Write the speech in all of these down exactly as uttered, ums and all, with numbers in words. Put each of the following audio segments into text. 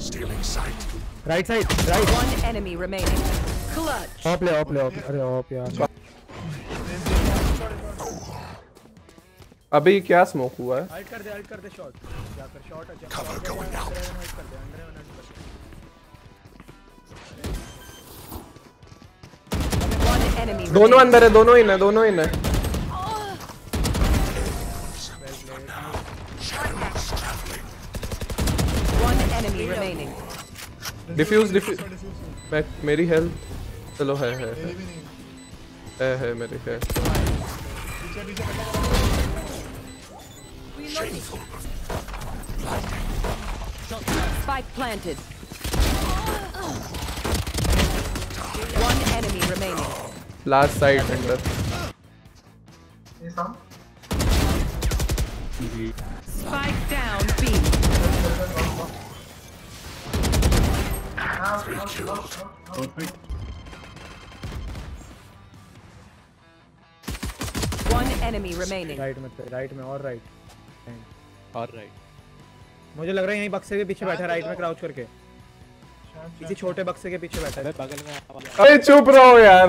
Stealing sight. Right side, right. One enemy remaining. Clutch. Op le, op le, op. अरे op यार. अभी क्या smoke हुआ है? हाइड कर दे, हाइड कर दे शॉट. जाकर शॉट अच्छा. Cover going out. One enemy. दोनों अंदर है, दोनों इन है, दोनों इन है. One enemy remaining. Defuse defuse. मैं मेरी हेल्थ चलो है है है है है मेरी है. Spike planted. One enemy remaining. Last side under. Spike down B. One enemy remaining. Right में, राइट में और राइट. और राइट. मुझे लग रहा है यहीं बक्से के पीछे बैठा, राइट में क्राउच करके. किसी छोटे बक्से के पीछे बैठा है. बगल में. अरे चुप रहो यार.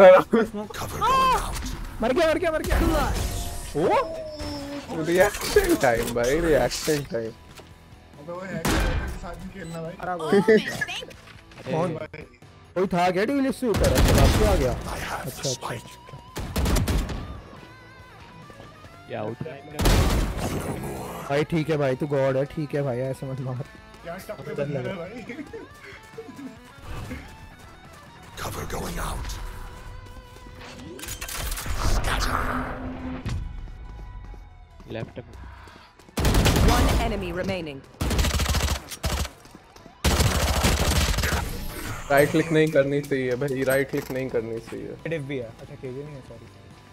मर गया, मर गया, मर गया. ओ रिएक्शन टाइम भाई, रिएक्शन टाइम. अबे वो हैक के साथ भी खेलना भाई. कौन कोई था क्या टीलिस से ऊपर? अच्छा आपसे आ गया. अच्छा अच्छा. या आउट. भाई ठीक है भाई, तू गॉड है. ठीक है भाई, ऐसे मत मार. क्या टक्कर बन रहा है भाई. Cover going out. Left. One enemy remaining. Right click नहीं करनी चाहिए भाई, राइट क्लिक नहीं करनी चाहिए. एडिफ भी है. अच्छा केजे नहीं है, सॉरी.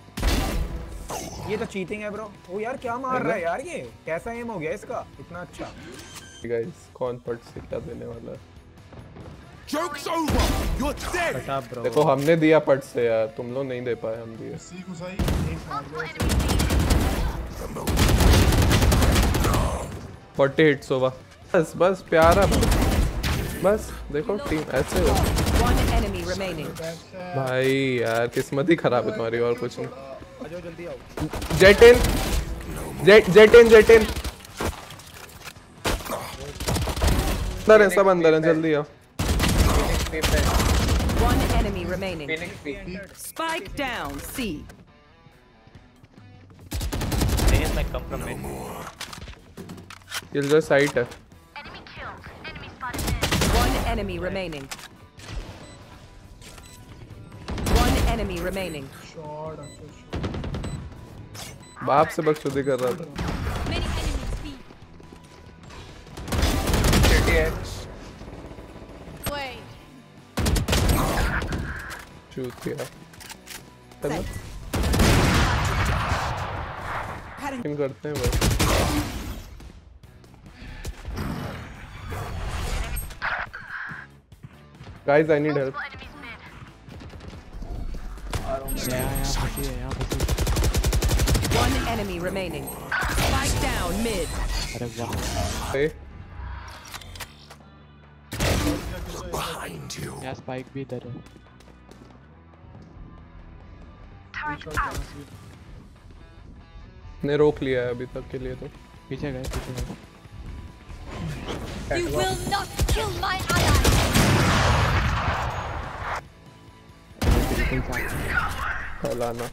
ये तो चीटिंग है ब्रो. ओ यार क्या मार रहा है यार, ये कैसा एम हो गया इसका इतना अच्छा. गाइस कौन पट सिक्का देने वाला है? Joke's over. You're dead. बता ब्रो. देखो हमने दिया पट से यार, तुम लोग नहीं दे पाए, हम दिए. सी घुसाई एक मार दो. फोर्टी हिट्स होगा. बस बस प्यारा बस. देखो टीम ऐसे हो. One enemy remaining. भाई यार किस्मत ही खराब है तुम्हारी, और कुछ नहीं. आ जाओ जल्दी आओ. Jett in Jett Jett in Jett in. अंदर है, सब अंदर है, जल्दी आओ. One enemy remaining. Spike down C. किल जो साइट है. One enemy remaining. One enemy remaining. Shot अच्छा. बाप से बकचोदी कर रहा था. Many enemies B. G T X. Wait. Shoot किया. चलो टीम करते हैं बस. Guys I need help. One enemy remaining. Spike down mid. अरे वाह. Behind you. यार स्पाइक भी इधर है. ने रोक लिया है अभी तक के लिए तो. पीछे गए, पीछे गए. You will not kill my ally. फैलाना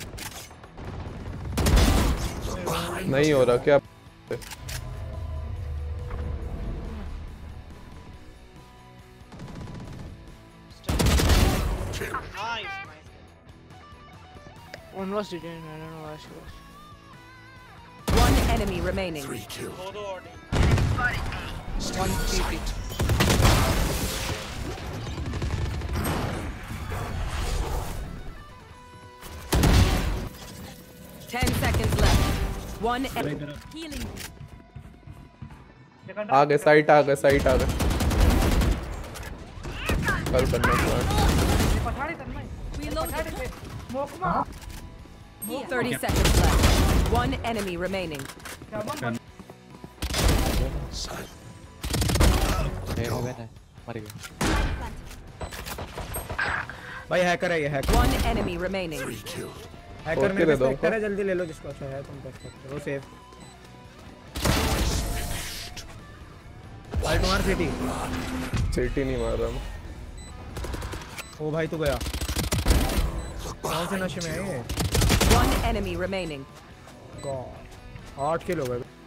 नहीं हो रहा क्या? One was detained. I don't know where she was. One enemy remaining. Three kills. One T P. Ten seconds left. One enemy. Healing. आ गए, साइट आ गए, साइट आ गए. कल करना start. Thirty seconds left. One enemy remaining. मेरा go. बहन है मर गया भाई हैकर है ये hacker One enemy remaining. Three killed. Hacker Okay, मेरे दे पास दो स्पेक्टर है जल्दी ले लो जिसको अच्छा है तुम पास स्पेक्टर वो सेफ भाई तुम्हारा सिटी सिटी नहीं मार रहा मैं ओ भाई तू गया Look कौन से behind नशे में है you. ये One enemy remaining. गॉड आठ किल हो गए